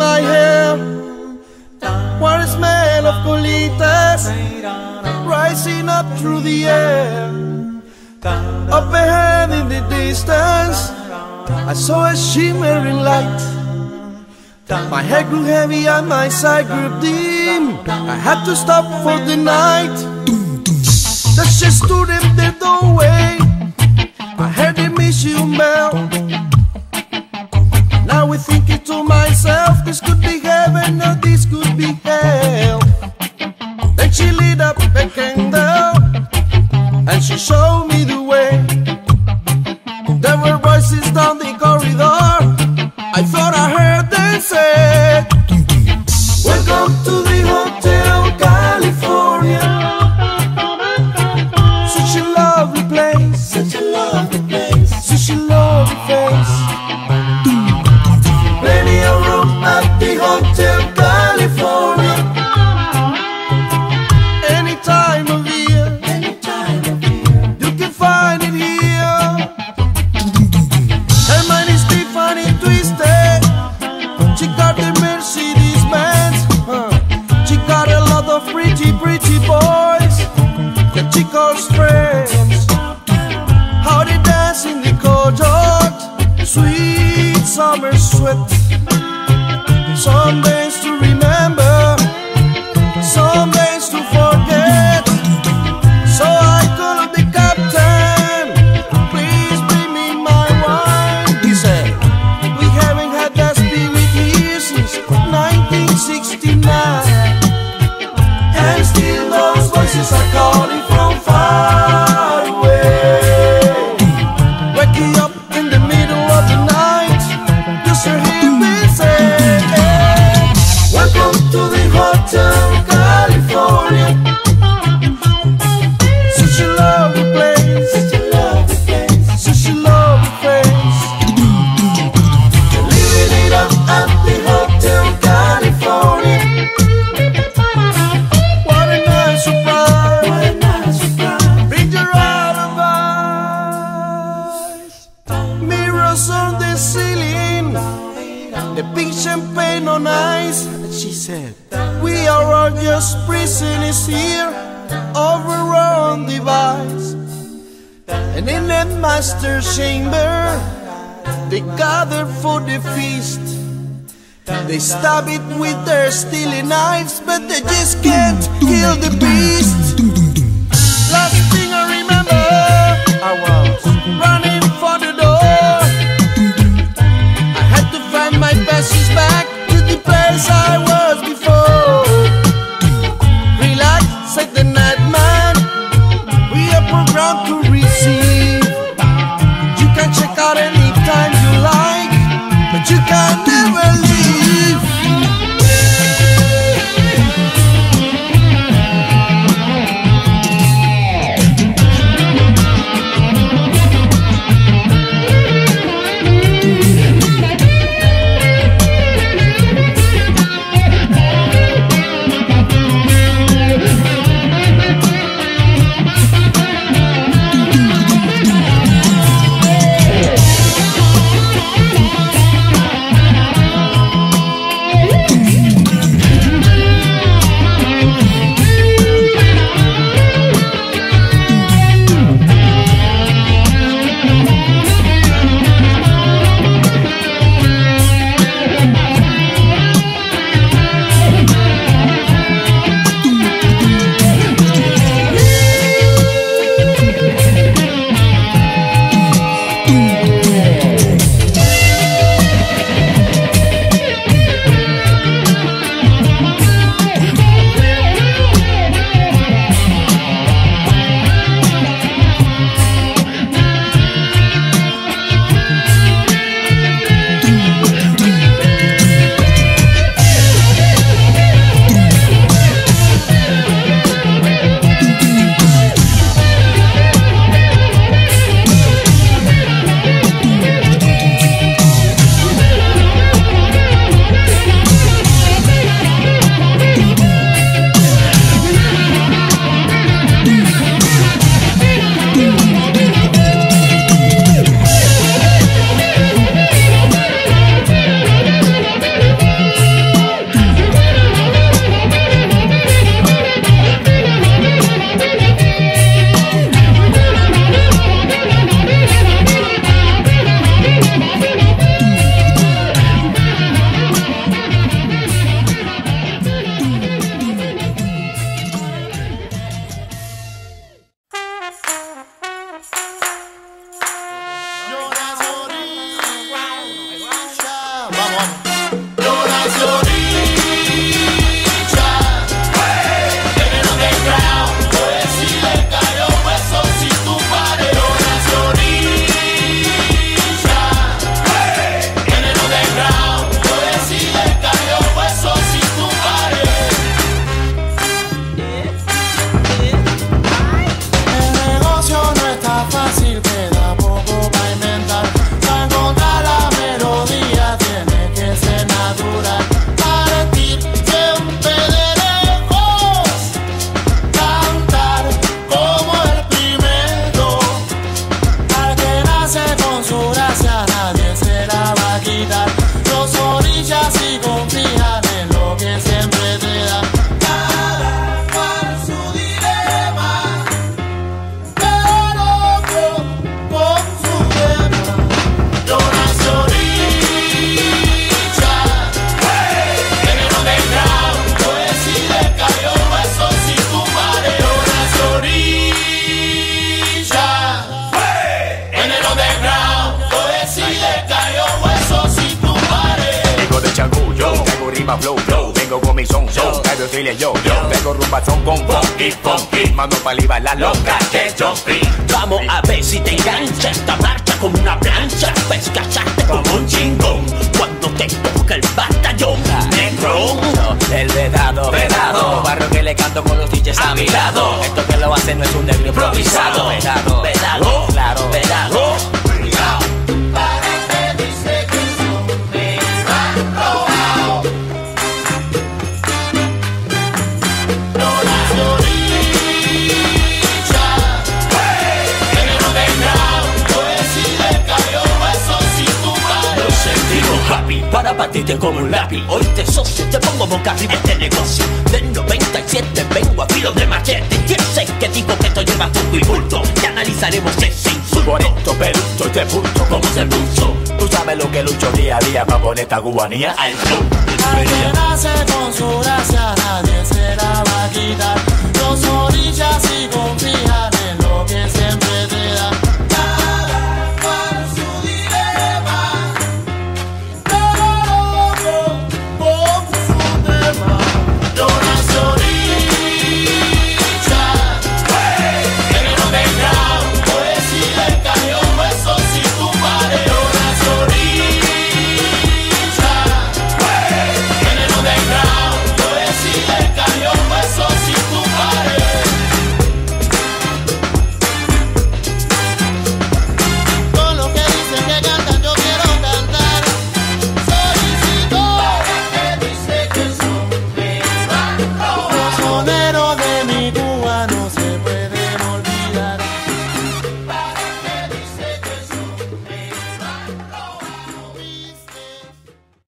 my hair. What a smell of colitas rising up through the air. Up ahead in the distance, I saw a shimmering light. My head grew heavy and my sight grew dim. I had to stop for the night. That she stood in the doorway. I heard the mission bell. Now I'm thinking to myself, this could be heaven or this could be hell. Then she lit up a candle and she showed me the way. There were voices down the corridor. I thought I heard them say, welcome to the Hotel California. Such a lovely place, such a lovely place, such a lovely face. Plenty of room at the Hotel California. Any time of year, you can find it here. Her mind is Tiffany twisted. She got the Mercedes Benz. She got a lot of pretty boys that she calls friends. How they dance in the courtyard, sweet summer sweat. Some days to remember, some days to forget. So I called the captain, please bring me my wine. He said, we haven't had that spirit here since 1969. And still those voices are calling from far away. Waking up in the middle of the night, just to hear me say, welcome to the Hotel California. Such a lovely place, such a lovely place, such a lovely place. Living it up at the Hotel California. What a nice surprise, what a nice surprise. Brings your out of eyes. Mirrors on the ceiling, the pink champagne on ice. And she said, we are all just prisoners here of our own device. And in the master chamber, they gather for the feast. They stab it with their steely knives, but they just can't kill the beast. Last thing I remember, I was running for the door. I had to find my passage back to the place I was before. Relax, said the nightman, we are programmed to receive. You can check out anytime you like, but you can never leave. natural. Para ti siempre de lejos, cantar como el primero. Al que nace con su gracia nadie se la va a quitar. Los orillas y confían en lo que siempre te da. Cada cual su dilema, pero con su tema. Yo nací orilla, en el underground, pues si le cayó hueso sin tu madre. Yo nací orilla, en el underground, pues si le cayó hueso sin tu madre. Vengo de Changullo, tengo rima flow, vengo con mi son, Cayo Chile yo, tengo rumba son con funky, mando pa' libar la loca que jumpy. Vamos a ver si te engancha esta marcha como una plancha, pues cachaste como un chingón cuando te toca el batallón negro. El vedado, barrio que le canto con los DJs a mi lado. Esto que lo hace no es un negro improvisado. Vedado, claro, vedado. Para batirte como un lápiz. Hoy te socio, te pongo boca arriba este negocio. Del 97 vengo a filo de machete. Yo sé que digo que esto lleva truco y bulto, y analizaremos ese insulto. Por esto perucho este punto como se puso. Tú sabes lo que lucho día a día para poner esta cubanía al flow. Al que nace con su gracia nadie se la va a quitar. Los orillas y confían en lo que siempre te